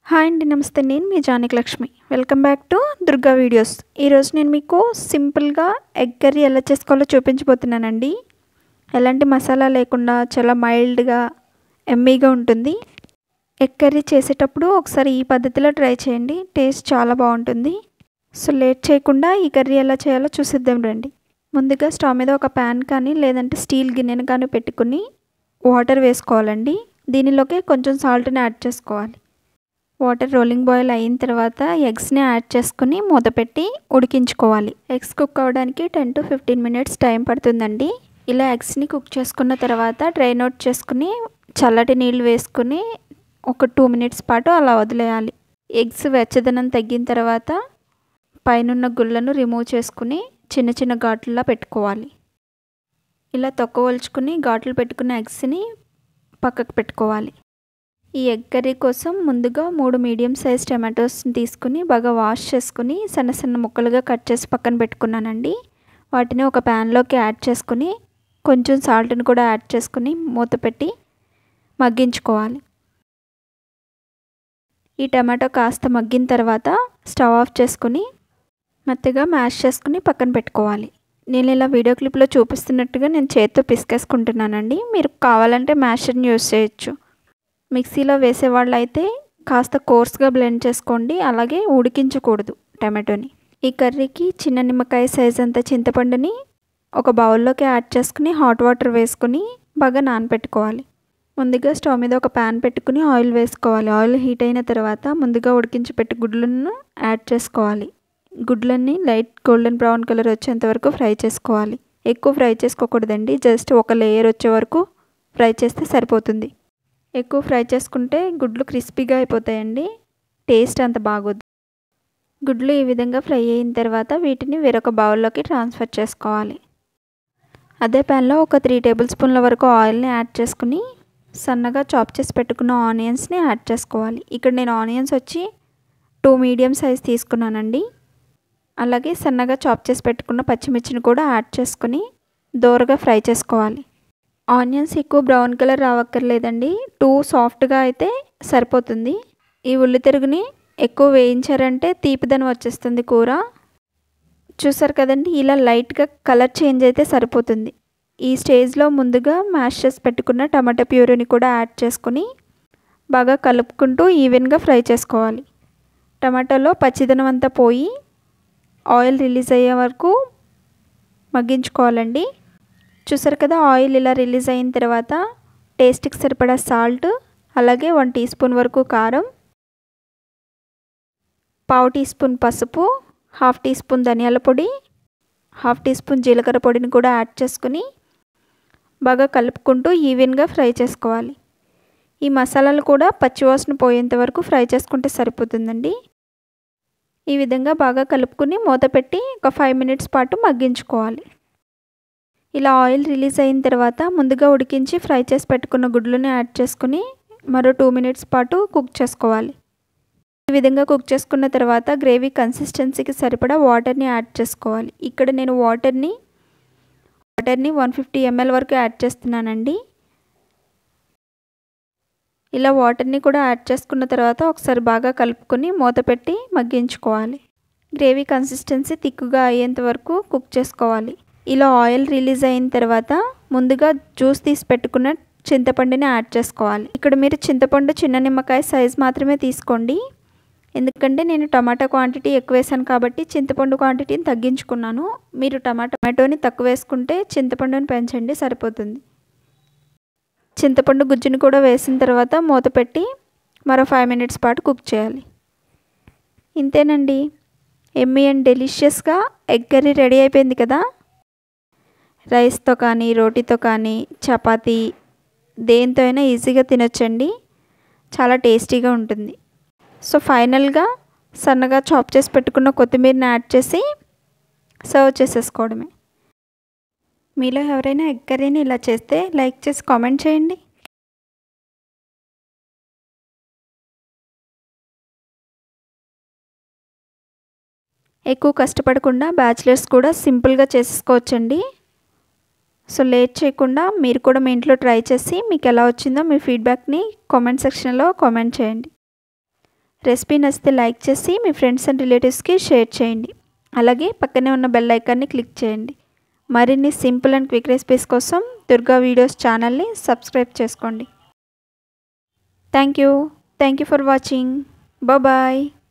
Hi అండి, నమస్తే. నేను మీ Janaki Lakshmi. Welcome back to Durga videos. ఈరోజు నేను మీకు సింపుల్గా ఎగ్ కర్రీ ఎలా చేసుకోవాలో చూపించబోతున్నానండి. ఎలాంటి మసాలా లేకుండా చాలా మైల్డ్గా ఎమ్మీగా ఉంటుంది. ఎగ్ కర్రీ చేసేటప్పుడు ఒకసారి ఈ పద్ధతిలో ట్రై చేయండి, టేస్ట్ చాలా బాగుంటుంది. సో లేట్ చేయకుండా ఈ కర్రీ ఎలా చేయాలో చూసిద్దాం రండి. ముందుగా స్టవ్ మీద ఒక ప్యాన్ కానీ లేదంటే స్టీల్ గిన్నెను కానీ పెట్టుకుని వాటర్ వేసుకోవాలండి. దీనిలోకి కొంచెం సాల్ట్ని యాడ్ చేసుకోవాలి. వాటర్ రోలింగ్ బాయిల్ అయిన తర్వాత ఎగ్స్ని యాడ్ చేసుకుని మూత పెట్టి ఉడికించుకోవాలి. ఎగ్స్ కుక్ అవ్వడానికి 10 to 15 minutes టైం పడుతుందండి. ఇలా ఎగ్స్ని కుక్ చేసుకున్న తర్వాత డ్రైన్ అవుట్ చేసుకుని చల్లటి నీళ్ళు వేసుకుని ఒక 2 minutes పాటు అలా వదిలేయాలి. ఎగ్స్ వెచ్చదనం తగ్గిన తర్వాత పైనున్న గుళ్ళను రిమూవ్ చేసుకుని చిన్న చిన్న ఘాట్లులా పెట్టుకోవాలి. ఇలా తొక్కవలుచుకుని ఘాట్లు పెట్టుకున్న ఎగ్స్ని పక్కకు పెట్టుకోవాలి. ఈ ఎగ్ కర్రీ కోసం ముందుగా 3 మీడియం సైజ్ టమాటోస్ని తీసుకుని బాగా వాష్ చేసుకుని సన్న సన్న ముక్కలుగా కట్ చేసి పక్కన పెట్టుకున్నానండి. వాటిని ఒక ప్యాన్లోకి యాడ్ చేసుకుని కొంచెం సాల్ట్ని కూడా యాడ్ చేసుకుని మూత పెట్టి మగ్గించుకోవాలి. ఈ టమాటో కాస్త మగ్గిన తర్వాత స్టవ్ ఆఫ్ చేసుకుని మెత్తగా మ్యాష్ చేసుకుని పక్కన పెట్టుకోవాలి. నేను ఇలా వీడియో క్లిప్లో చూపిస్తున్నట్టుగా నేను చేతితో పిసికేసుకుంటున్నానండి. మీరు కావాలంటే మ్యాషర్ని యూస్ చేయొచ్చు. మిక్సీలో వేసేవాళ్ళు అయితే కాస్త కోర్స్గా బ్లెండ్ చేసుకోండి, అలాగే ఉడికించకూడదు టమాటోని. ఈ కర్రీకి చిన్న నిమ్మకాయ సైజ్ అంత చింతపండుని ఒక బౌల్లోకి యాడ్ చేసుకుని హాట్ వాటర్ వేసుకుని బాగా నానబెట్టుకోవాలి. ముందుగా స్టవ్ మీద ఒక ప్యాన్ పెట్టుకుని ఆయిల్ వేసుకోవాలి. ఆయిల్ హీట్ అయిన తర్వాత ముందుగా ఉడికించి పెట్టి గుడ్లను యాడ్ చేసుకోవాలి. గుడ్లన్నీ లైట్ గోల్డెన్ బ్రౌన్ కలర్ వచ్చేంత వరకు ఫ్రై చేసుకోవాలి. ఎక్కువ ఫ్రై చేసుకోకూడదండి, జస్ట్ ఒక లేయర్ వచ్చే వరకు ఫ్రై చేస్తే సరిపోతుంది. ఎక్కువ ఫ్రై చేసుకుంటే గుడ్లు క్రిస్పీగా అయిపోతాయండి, టేస్ట్ అంత బాగోదు. గుడ్లు ఈ విధంగా ఫ్రై అయిన తర్వాత వీటిని వేరొక బౌల్లోకి ట్రాన్స్ఫర్ చేసుకోవాలి. అదే ప్యాన్లో ఒక 3 టేబుల్ స్పూన్ల వరకు ఆయిల్ని యాడ్ చేసుకుని సన్నగా చాప్ చేసి పెట్టుకున్న ఆనియన్స్ని యాడ్ చేసుకోవాలి. ఇక్కడ నేను ఆనియన్స్ వచ్చి 2 మీడియం సైజ్ తీసుకున్నానండి. అలాగే సన్నగా చాప్ చేసి పెట్టుకున్న పచ్చిమిర్చిని కూడా యాడ్ చేసుకుని దోరగా ఫ్రై చేసుకోవాలి. ఆనియన్స్ ఎక్కువ బ్రౌన్ కలర్ రావక్కర్లేదండి, 2 సాఫ్ట్గా అయితే సరిపోతుంది. ఈ ఉల్లి తిరుగుని ఎక్కువ వేయించారంటే తీపిదనం వచ్చేస్తుంది కూర. చూసారు కదండి, ఇలా లైట్గా కలర్ చేంజ్ అయితే సరిపోతుంది. ఈ స్టేజ్లో ముందుగా మ్యాష్ చేసి పెట్టుకున్న టమాటా ప్యూరీని కూడా యాడ్ చేసుకుని బాగా కలుపుకుంటూ ఈవెన్గా ఫ్రై చేసుకోవాలి. టమాటాలో పచ్చిదనం అంతా పోయి ఆయిల్ రిలీజ్ అయ్యే వరకు మగ్గించుకోవాలండి. చూసారు కదా, ఆయిల్ ఇలా రిలీజ్ అయిన తర్వాత టేస్ట్కి సరిపడా సాల్ట్, అలాగే 1 టీ స్పూన్ వరకు కారం, 1/2 టీ స్పూన్ పసుపు, 1/2 టీ స్పూన్ ధనియాల పొడి, 1/2 టీ స్పూన్ జీలకర్ర పొడిని కూడా యాడ్ చేసుకుని బాగా కలుపుకుంటూ ఈవెన్గా ఫ్రై చేసుకోవాలి. ఈ మసాలాలు కూడా పచ్చివాసన పోయేంత వరకు ఫ్రై చేసుకుంటే సరిపోతుందండి. ఈ విధంగా బాగా కలుపుకుని మూత పెట్టి ఒక 5 minutes పాటు మగ్గించుకోవాలి. ఇలా ఆయిల్ రిలీజ్ అయిన తర్వాత ముందుగా ఉడికించి ఫ్రై చేసి పెట్టుకున్న గుడ్లను యాడ్ చేసుకుని మరో 2 minutes పాటు కుక్ చేసుకోవాలి. ఈ విధంగా కుక్ చేసుకున్న తర్వాత గ్రేవీ కన్సిస్టెన్సీకి సరిపడా వాటర్ని యాడ్ చేసుకోవాలి. ఇక్కడ నేను వాటర్ని 150 ml వరకు యాడ్ చేస్తున్నానండి. ఇలా వాటర్ని కూడా యాడ్ చేసుకున్న తర్వాత ఒకసారి బాగా కలుపుకొని మూత పెట్టి మగ్గించుకోవాలి. గ్రేవీ కన్సిస్టెన్సీ థిక్గా అయ్యేంత వరకు కుక్ చేసుకోవాలి. ఇలా ఆయిల్ రిలీజ్ అయిన తర్వాత ముందుగా జ్యూస్ తీసి పెట్టుకున్న చింతపండుని యాడ్ చేసుకోవాలి. ఇక్కడ మీరు చింతపండు చిన్న నిమ్మకాయ సైజ్ మాత్రమే తీసుకోండి, ఎందుకంటే నేను టమాటా క్వాంటిటీ ఎక్కువ వేసాను కాబట్టి చింతపండు క్వాంటిటీని తగ్గించుకున్నాను. మీరు టమాటోని తక్కువ వేసుకుంటే చింతపండుని పెంచండి, సరిపోతుంది. చింతపండు గుజ్జుని కూడా వేసిన తర్వాత మూత పెట్టి మరో 5 minutes పాటు కుక్ చేయాలి. ఇంతేనండి, ఎమ్మీ అండ్ డెలిషియస్గా ఎగ్ కర్రీ రెడీ అయిపోయింది కదా. రైస్తో కానీ, రోటీతో కానీ, చపాతీ దేంతో అయినా ఈజీగా తినొచ్చండి, చాలా టేస్టీగా ఉంటుంది. సో ఫైనల్గా సన్నగా చాప్ చేసి పెట్టుకున్న కొత్తిమీరని యాడ్ చేసి సర్వ్ చేసేసుకోవడమే. మీలో ఎవరైనా ఎగ్ కర్రీని ఇలా చేస్తే లైక్ చేసి కామెంట్ చేయండి. ఎక్కువ కష్టపడకుండా బ్యాచిలర్స్ కూడా సింపుల్గా చేసేసుకోవచ్చండి. సో లేట్ చేయకుండా మీరు కూడా మీ ఇంట్లో ట్రై చేసి మీకు ఎలా వచ్చిందో మీ ఫీడ్బ్యాక్ని కామెంట్ సెక్షన్లో కామెంట్ చేయండి. రెసిపీ నచ్చితే లైక్ చేసి మీ ఫ్రెండ్స్ అండ్ రిలేటివ్స్కి షేర్ చేయండి. అలాగే పక్కనే ఉన్న బెల్ ఐకాన్ని క్లిక్ చేయండి. మరిన్ని సింపుల్ అండ్ క్విక్ రెసిపీస్ కోసం దుర్గా వీడియోస్ ఛానల్ని సబ్స్క్రైబ్ చేసుకోండి. Thank you for watching. Bye.